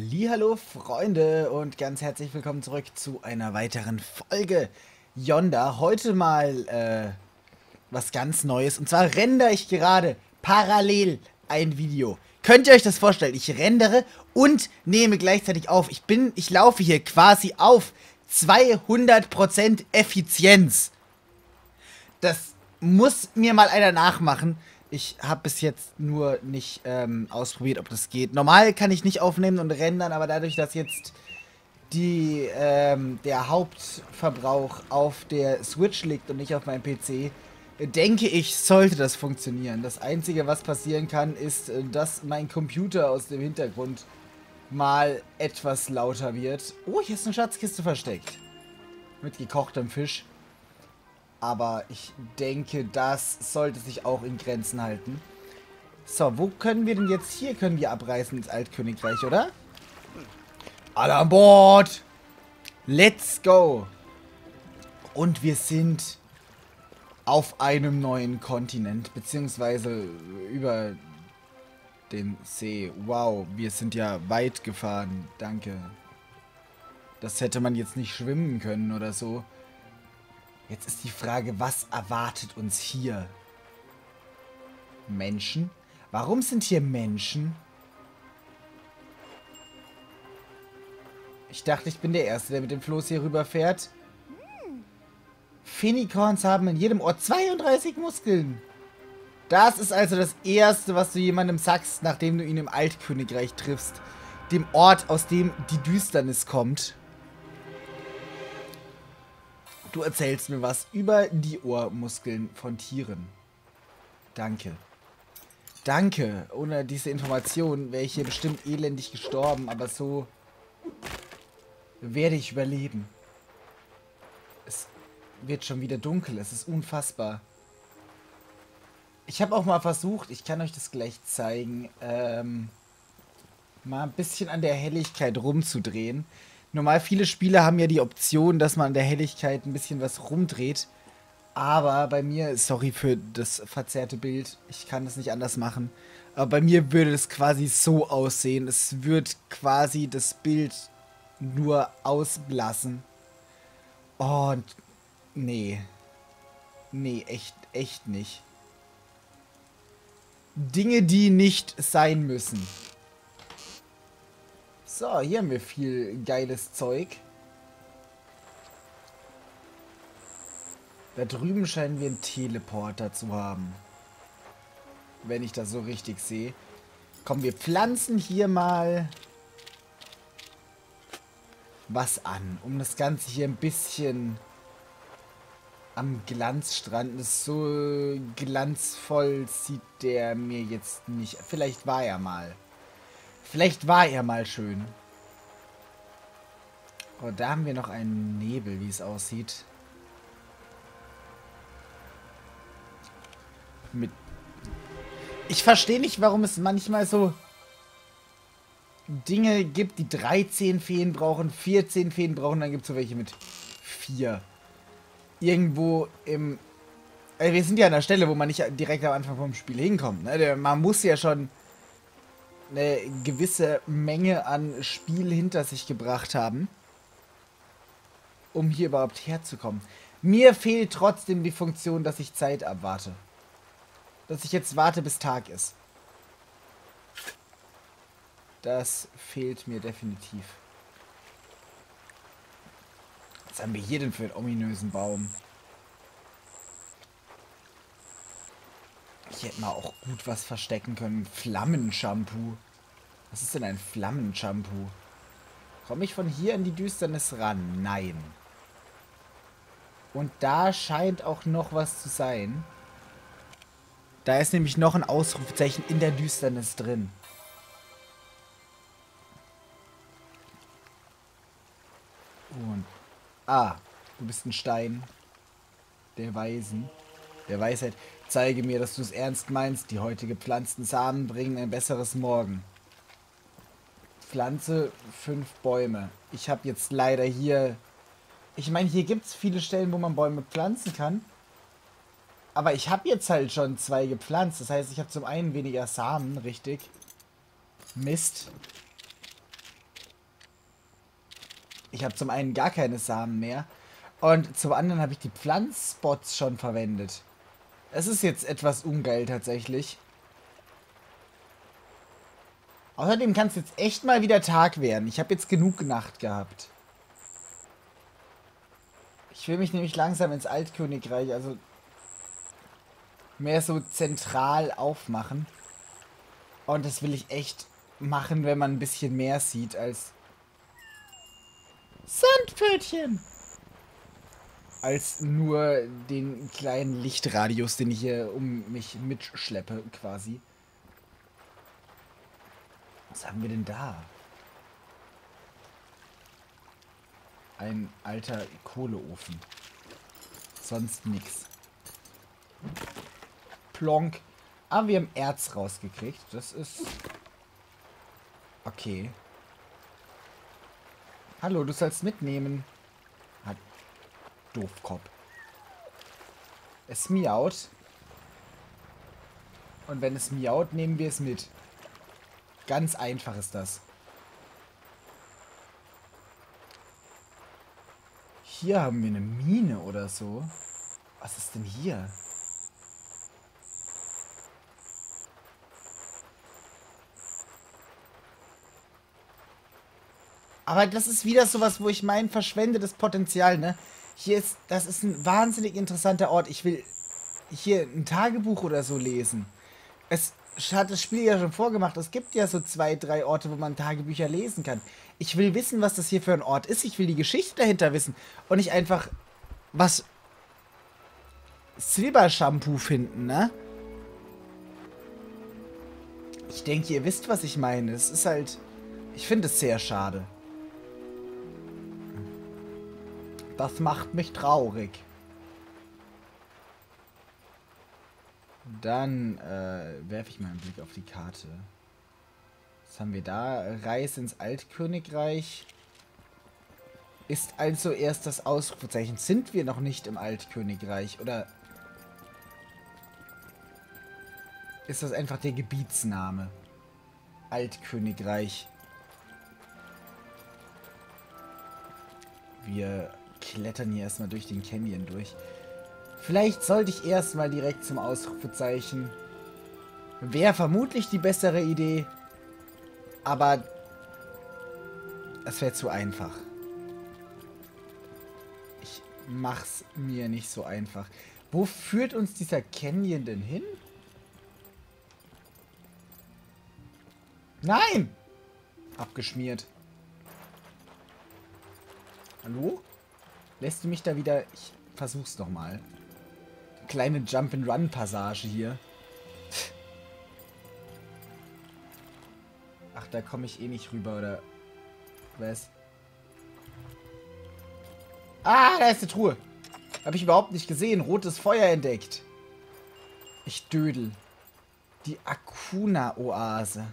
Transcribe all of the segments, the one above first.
Hallihallo Freunde und ganz herzlich willkommen zurück zu einer weiteren Folge Yonder. Heute mal was ganz Neues, und zwar rendere ich gerade parallel ein Video. Könnt ihr euch das vorstellen? Ich rendere und nehme gleichzeitig auf. Ich laufe hier quasi auf 200% Effizienz. Das muss mir mal einer nachmachen. Ich habe bis jetzt nur nicht ausprobiert, ob das geht. Normal kann ich nicht aufnehmen und rendern, aber dadurch, dass jetzt der Hauptverbrauch auf der Switch liegt und nicht auf meinem PC, denke ich, sollte das funktionieren. Das Einzige, was passieren kann, ist, dass mein Computer aus dem Hintergrund mal etwas lauter wird. Oh, hier ist eine Schatzkiste versteckt. Mit gekochtem Fisch. Aber ich denke, das sollte sich auch in Grenzen halten. So, wo können wir denn jetzt? Hier können wir abreisen ins Altkönigreich, oder? Alle an Bord! Let's go! Und wir sind auf einem neuen Kontinent, beziehungsweise über den See. Wow, wir sind ja weit gefahren. Danke. Das hätte man jetzt nicht schwimmen können oder so. Jetzt ist die Frage, was erwartet uns hier? Menschen? Warum sind hier Menschen? Ich dachte, ich bin der Erste, der mit dem Floß hier rüberfährt. Phoenicorns haben in jedem Ort 32 Muskeln. Das ist also das Erste, was du jemandem sagst, nachdem du ihn im Altkönigreich triffst. Dem Ort, aus dem die Düsternis kommt. Du erzählst mir was über die Ohrmuskeln von Tieren. Danke. Danke. Ohne diese Information wäre ich hier bestimmt elendig gestorben, aber so werde ich überleben. Es wird schon wieder dunkel. Es ist unfassbar. Ich habe auch mal versucht, ich kann euch das gleich zeigen, mal ein bisschen an der Helligkeit rumzudrehen. Normal, viele Spiele haben ja die Option, dass man an der Helligkeit ein bisschen was rumdreht. Aber bei mir, sorry für das verzerrte Bild, ich kann das nicht anders machen. Aber bei mir würde es quasi so aussehen. Es wird quasi das Bild nur ausblassen. Und nee. Nee, echt nicht. Dinge, die nicht sein müssen. So, hier haben wir viel geiles Zeug. Da drüben scheinen wir einen Teleporter zu haben. Wenn ich das so richtig sehe. Komm, wir pflanzen hier mal was an, um das Ganze hier ein bisschen am Glanzstrand. Das ist so glanzvoll sieht der mir jetzt nicht. Vielleicht war er mal. Vielleicht war er mal schön. Oh, da haben wir noch einen Nebel, wie es aussieht. Ich verstehe nicht, warum es manchmal so Dinge gibt, die 13 Feen brauchen, 14 Feen brauchen, dann gibt es so welche mit 4. Irgendwo im... wir sind ja an der Stelle, wo man nicht direkt am Anfang vom Spiel hinkommt. Ne? Man muss ja schon eine gewisse Menge an Spiel hinter sich gebracht haben, um hier überhaupt herzukommen. Mir fehlt trotzdem die Funktion, dass ich Zeit abwarte. Dass ich jetzt warte, bis Tag ist. Das fehlt mir definitiv. Was haben wir hier denn für einen ominösen Baum? Ich hätte mal auch gut was verstecken können. Flammenshampoo. Was ist denn ein Flammenshampoo? Komme ich von hier in die Düsternis ran? Nein. Und da scheint auch noch was zu sein. Da ist nämlich noch ein Ausrufezeichen in der Düsternis drin. Und... Ah, du bist ein Stein. Der Weisen. Der Weisheit. Zeige mir, dass du es ernst meinst. Die heute gepflanzten Samen bringen ein besseres Morgen. Pflanze 5 Bäume. Ich habe jetzt leider hier... Ich meine, hier gibt es viele Stellen, wo man Bäume pflanzen kann. Aber ich habe jetzt halt schon 2 gepflanzt. Das heißt, ich habe zum einen weniger Samen, richtig. Mist. Ich habe zum einen gar keine Samen mehr und zum anderen habe ich die Pflanzspots schon verwendet. Es ist jetzt etwas ungeil tatsächlich. Außerdem kann es jetzt echt mal wieder Tag werden. Ich habe jetzt genug Nacht gehabt. Ich will mich nämlich langsam ins Altkönigreich, also mehr so zentral aufmachen. Und das will ich echt machen, wenn man ein bisschen mehr sieht als Sandpfötchen. Als nur den kleinen Lichtradius, den ich hier um mich mitschleppe, quasi. Was haben wir denn da? Ein alter Kohleofen. Sonst nix. Plonk. Aber wir haben Erz rausgekriegt. Das ist... Okay. Hallo, du sollst mitnehmen. Hat Doofkopf. Es miaut. Und wenn es miaut, nehmen wir es mit. Ganz einfach ist das. Hier haben wir eine Mine oder so. Was ist denn hier? Aber das ist wieder sowas, wo ich mein verschwendetes Potenzial, ne? Das ist ein wahnsinnig interessanter Ort. Ich will hier ein Tagebuch oder so lesen. Es hat das Spiel ja schon vorgemacht. Es gibt ja so 2, 3 Orte, wo man Tagebücher lesen kann. Ich will wissen, was das hier für ein Ort ist. Ich will die Geschichte dahinter wissen. Und nicht einfach was Silbershampoo finden, ne? Ich denke, ihr wisst, was ich meine. Es ist halt... Ich finde es sehr schade. Das macht mich traurig. Dann werfe ich mal einen Blick auf die Karte. Was haben wir da? Reise ins Altkönigreich. Ist also erst das Ausrufezeichen. Sind wir noch nicht im Altkönigreich? Oder ist das einfach der Gebietsname? Altkönigreich. Wir klettern hier erstmal durch den Canyon durch. Vielleicht sollte ich erstmal direkt zum Ausrufezeichen. Wäre vermutlich die bessere Idee. Aber es wäre zu einfach. Ich mach's mir nicht so einfach. Wo führt uns dieser Canyon denn hin? Nein! Abgeschmiert. Hallo? Lässt du mich da wieder... Ich versuch's nochmal. Kleine Jump-and-Run-Passage hier. Ach, da komme ich eh nicht rüber, oder... Was? Ah, da ist eine Truhe. Habe ich überhaupt nicht gesehen. Rotes Feuer entdeckt. Ich dödel. Die Akuna-Oase.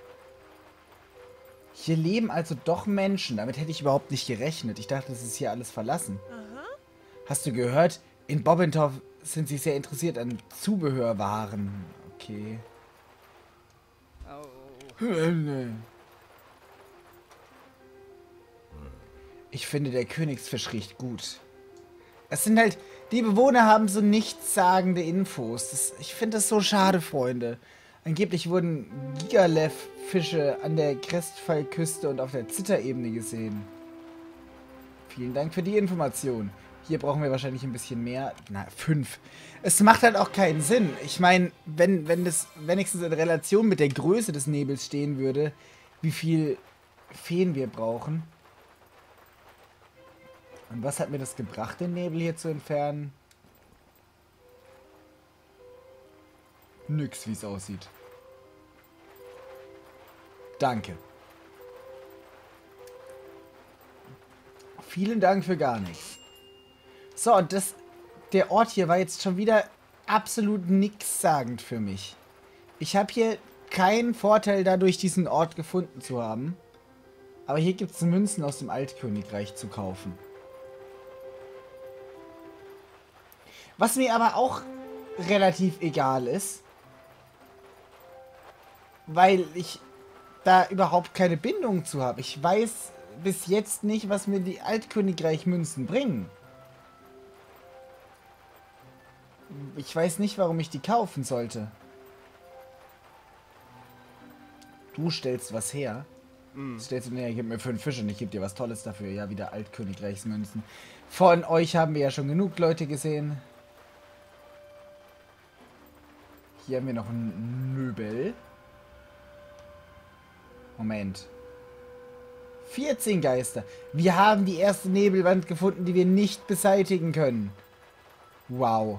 Hier leben also doch Menschen. Damit hätte ich überhaupt nicht gerechnet. Ich dachte, das ist hier alles verlassen. Aha. Hast du gehört? In Bobbentopf sind sie sehr interessiert an Zubehörwaren. Okay. Oh. Ich finde, der Königsfisch riecht gut. Es sind halt... Die Bewohner haben so nichtssagende Infos. Ich finde das so schade, Freunde. Angeblich wurden Gigalev-Fische an der Crestfall-Küste und auf der Zitterebene gesehen. Vielen Dank für die Information. Hier brauchen wir wahrscheinlich ein bisschen mehr. Na, 5. Es macht halt auch keinen Sinn. Ich meine, wenn das wenigstens in Relation mit der Größe des Nebels stehen würde, wie viel Feen wir brauchen. Und was hat mir das gebracht, den Nebel hier zu entfernen? Nix, wie es aussieht. Danke. Vielen Dank für gar nichts. So, und der Ort hier war jetzt schon wieder absolut nichtssagend für mich. Ich habe hier keinen Vorteil dadurch, diesen Ort gefunden zu haben. Aber hier gibt es Münzen aus dem Altkönigreich zu kaufen. Was mir aber auch relativ egal ist, weil ich da überhaupt keine Bindung zu habe. Ich weiß bis jetzt nicht, was mir die Altkönigreich-Münzen bringen. Ich weiß nicht, warum ich die kaufen sollte. Du stellst was her. Stellst du, nee, gib mir 5 Fische und ich gebe dir was Tolles dafür. Ja, wieder Altkönigreichsmünzen. Von euch haben wir ja schon genug Leute gesehen. Hier haben wir noch einen Nöbel. Moment. 14 Geister. Wir haben die erste Nebelwand gefunden, die wir nicht beseitigen können. Wow.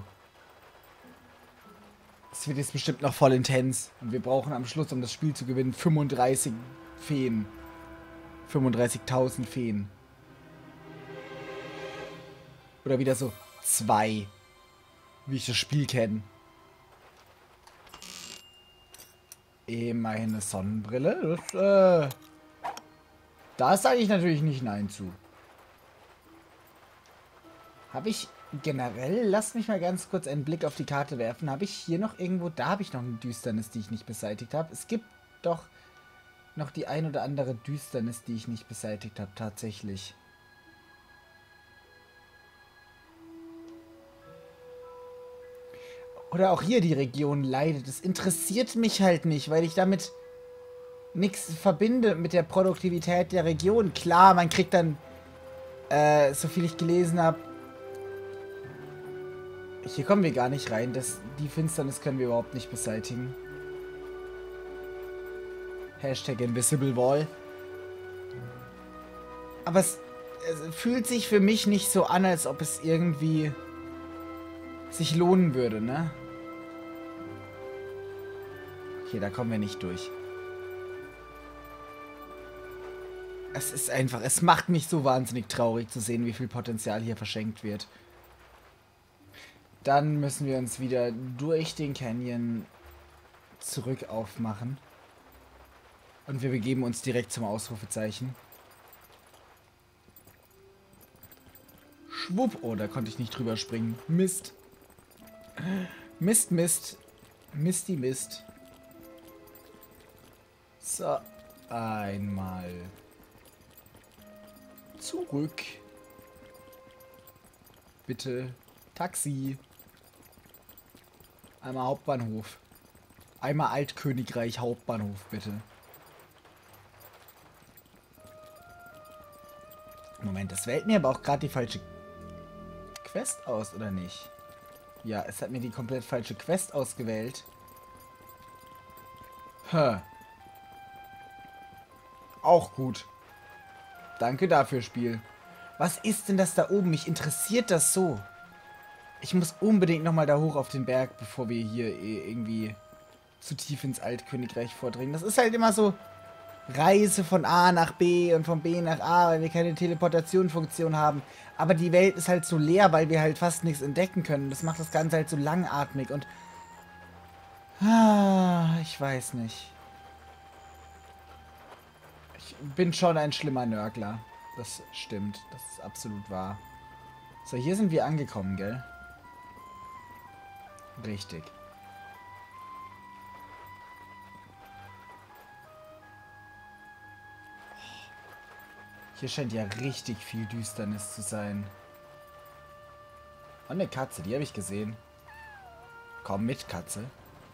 Es wird jetzt bestimmt noch voll intens. Und wir brauchen am Schluss, um das Spiel zu gewinnen, 35 Feen. 35.000 Feen. Oder wieder so 2. Wie ich das Spiel kenne. Immerhin eine Sonnenbrille. Da sage ich natürlich nicht Nein zu. Habe ich generell, lasst mich mal ganz kurz einen Blick auf die Karte werfen. Habe ich hier noch irgendwo, da habe ich noch eine Düsternis, die ich nicht beseitigt habe. Es gibt doch noch die ein oder andere Düsternis, die ich nicht beseitigt habe, tatsächlich. Oder auch hier die Region leidet. Das interessiert mich halt nicht, weil ich damit nichts verbinde mit der Produktivität der Region. Klar, man kriegt dann, so viel ich gelesen habe, hier kommen wir gar nicht rein. Die Finsternis können wir überhaupt nicht beseitigen. Hashtag Invisible Wall. Aber es fühlt sich für mich nicht so an, als ob es irgendwie sich lohnen würde, ne? Okay, da kommen wir nicht durch. Es ist einfach, es macht mich so wahnsinnig traurig zu sehen, wie viel Potenzial hier verschenkt wird. Dann müssen wir uns wieder durch den Canyon zurück aufmachen. Und wir begeben uns direkt zum Ausrufezeichen. Schwupp. Oh, da konnte ich nicht drüber springen. Mist. Mist, Mist. Misty Mist. So. Einmal. Zurück. Bitte. Taxi. Einmal Hauptbahnhof. Einmal Altkönigreich Hauptbahnhof, bitte. Moment, das wählt mir aber auch gerade die falsche Quest aus, oder nicht? Ja, es hat mir die komplett falsche Quest ausgewählt. Auch gut. Danke dafür, Spiel. Was ist denn das da oben? Mich interessiert das so. Ich muss unbedingt nochmal da hoch auf den Berg, bevor wir hier irgendwie zu tief ins Altkönigreich vordringen. Das ist halt immer so Reise von A nach B und von B nach A, weil wir keine Teleportationsfunktion haben. Aber die Welt ist halt so leer, weil wir halt fast nichts entdecken können. Das macht das Ganze halt so langatmig und... ich weiß nicht. Ich bin schon ein schlimmer Nörgler. Das stimmt. Das ist absolut wahr. So, hier sind wir angekommen, gell? Richtig. Hier scheint ja richtig viel Düsternis zu sein. Und eine Katze, die habe ich gesehen. Komm mit, Katze.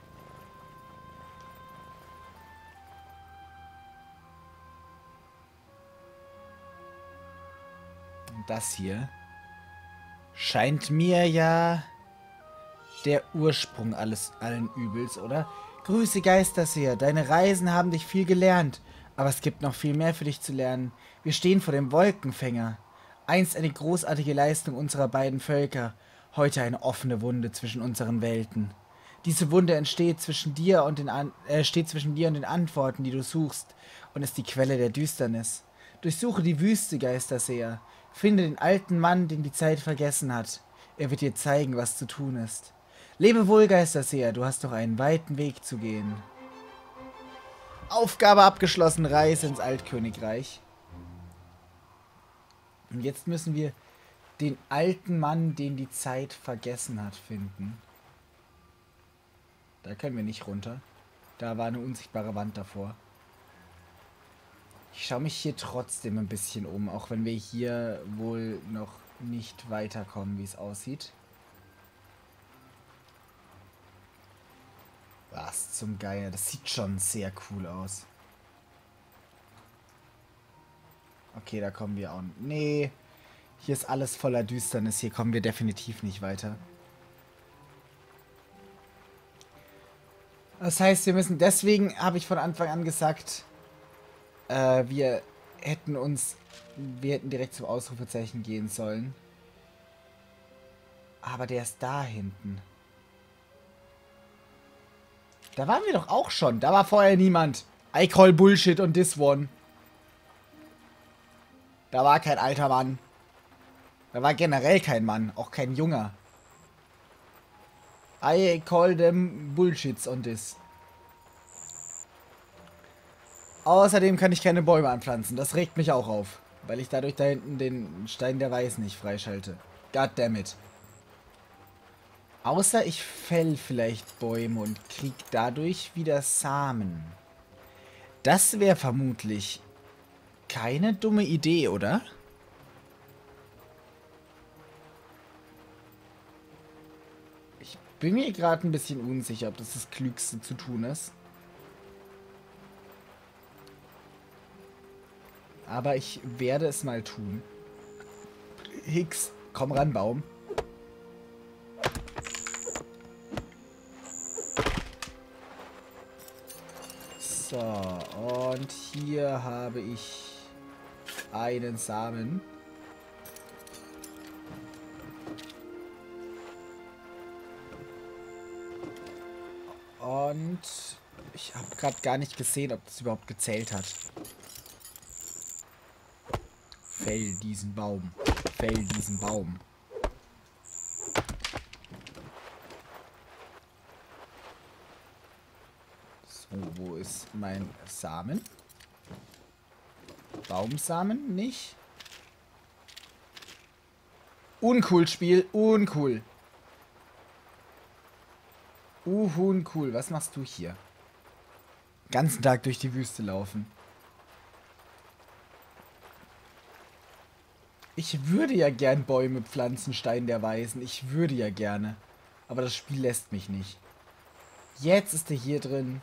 Und das hier scheint mir ja der Ursprung allen Übels, oder? Grüße Geisterseher, deine Reisen haben dich viel gelernt, aber es gibt noch viel mehr für dich zu lernen. Wir stehen vor dem Wolkenfänger. Einst eine großartige Leistung unserer beiden Völker, heute eine offene Wunde zwischen unseren Welten. Diese Wunde entsteht steht zwischen dir und den Antworten, die du suchst, und ist die Quelle der Düsternis. Durchsuche die Wüste, Geisterseher. Finde den alten Mann, den die Zeit vergessen hat. Er wird dir zeigen, was zu tun ist. Lebe wohl, Geisterseher, du hast noch einen weiten Weg zu gehen. Aufgabe abgeschlossen, Reise ins Altkönigreich. Und jetzt müssen wir den alten Mann, den die Zeit vergessen hat, finden. Da können wir nicht runter. Da war eine unsichtbare Wand davor. Ich schaue mich hier trotzdem ein bisschen um, auch wenn wir hier wohl noch nicht weiterkommen, wie es aussieht. Was zum Geier, das sieht schon sehr cool aus. Okay, da kommen wir auch. Nee, hier ist alles voller Düsternis, hier kommen wir definitiv nicht weiter. Das heißt, wir müssen, deswegen habe ich von Anfang an gesagt, wir hätten direkt zum Ausrufezeichen gehen sollen. Aber der ist da hinten. Da waren wir doch auch schon. Da war vorher niemand. I call Bullshit on this one. Da war kein alter Mann. Da war generell kein Mann. Auch kein Junger. I call them Bullshits on this. Außerdem kann ich keine Bäume anpflanzen. Das regt mich auch auf. Weil ich dadurch da hinten den Stein der Weisen nicht freischalte. Goddammit. Außer ich fäll vielleicht Bäume und krieg dadurch wieder Samen. Das wäre vermutlich keine dumme Idee, oder? Ich bin mir gerade ein bisschen unsicher, ob das Klügste zu tun ist. Aber ich werde es mal tun. Hicks, komm ran, Baum. So, und hier habe ich einen Samen. Und ich habe gerade gar nicht gesehen, ob das überhaupt gezählt hat. Fäll diesen Baum. Fäll diesen Baum. So, wo ist mein Samen? Baumsamen nicht? Uncool, Spiel. Uncool. Uncool. Was machst du hier? Ganzen Tag durch die Wüste laufen. Ich würde ja gern Bäume pflanzen, Stein der Weisen. Ich würde ja gerne. Aber das Spiel lässt mich nicht. Jetzt ist er hier drin.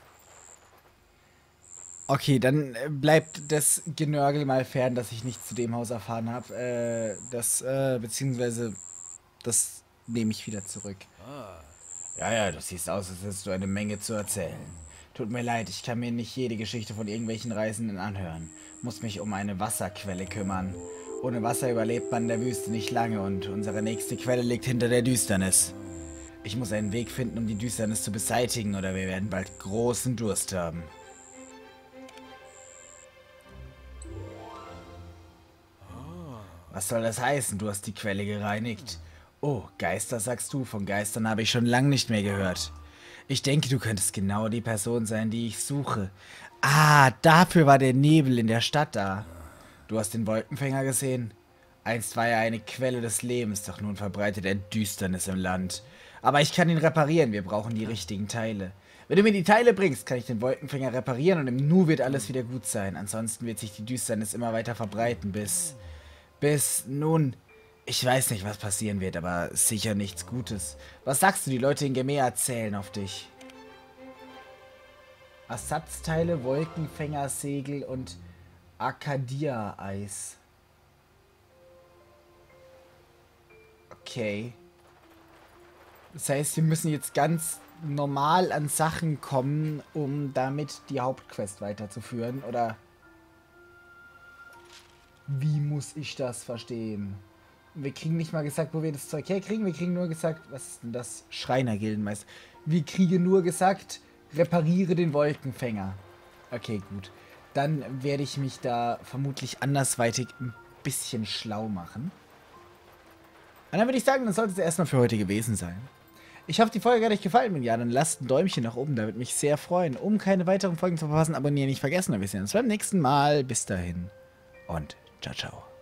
Okay, dann bleibt das Genörgel mal fern, dass ich nichts zu dem Haus erfahren habe. Beziehungsweise, das nehme ich wieder zurück. Ja, du siehst aus, als hättest du eine Menge zu erzählen. Tut mir leid, ich kann mir nicht jede Geschichte von irgendwelchen Reisenden anhören. Muss mich um eine Wasserquelle kümmern. Ohne Wasser überlebt man in der Wüste nicht lange und unsere nächste Quelle liegt hinter der Düsternis. Ich muss einen Weg finden, um die Düsternis zu beseitigen, oder wir werden bald großen Durst haben. Was soll das heißen? Du hast die Quelle gereinigt. Oh, Geister sagst du? Von Geistern habe ich schon lange nicht mehr gehört. Ich denke, du könntest genau die Person sein, die ich suche. Ah, dafür war der Nebel in der Stadt da. Du hast den Wolkenfänger gesehen? Einst war er eine Quelle des Lebens, doch nun verbreitet er Düsternis im Land. Aber ich kann ihn reparieren, wir brauchen die richtigen Teile. Wenn du mir die Teile bringst, kann ich den Wolkenfänger reparieren und im Nu wird alles wieder gut sein. Ansonsten wird sich die Düsternis immer weiter verbreiten, nun, ich weiß nicht, was passieren wird, aber sicher nichts Gutes. Was sagst du, die Leute in Gemea zählen auf dich? Ersatzteile, Wolkenfänger, Segel und Arcadia-Eis. Okay. Das heißt, wir müssen jetzt ganz normal an Sachen kommen, um damit die Hauptquest weiterzuführen, oder? Wie muss ich das verstehen? Wir kriegen nicht mal gesagt, wo wir das Zeug herkriegen. Wir kriegen nur gesagt, was ist denn das? Schreinergildenmeister. Wir kriegen nur gesagt, repariere den Wolkenfänger. Okay, gut. Dann werde ich mich da vermutlich andersweitig ein bisschen schlau machen. Und dann würde ich sagen, das sollte es erstmal für heute gewesen sein. Ich hoffe, die Folge hat euch gefallen. Wenn ja, dann lasst ein Däumchen nach oben, da würde mich sehr freuen. Um keine weiteren Folgen zu verpassen, abonnieren nicht vergessen. Und wir sehen uns beim nächsten Mal. Bis dahin und ciao, ciao.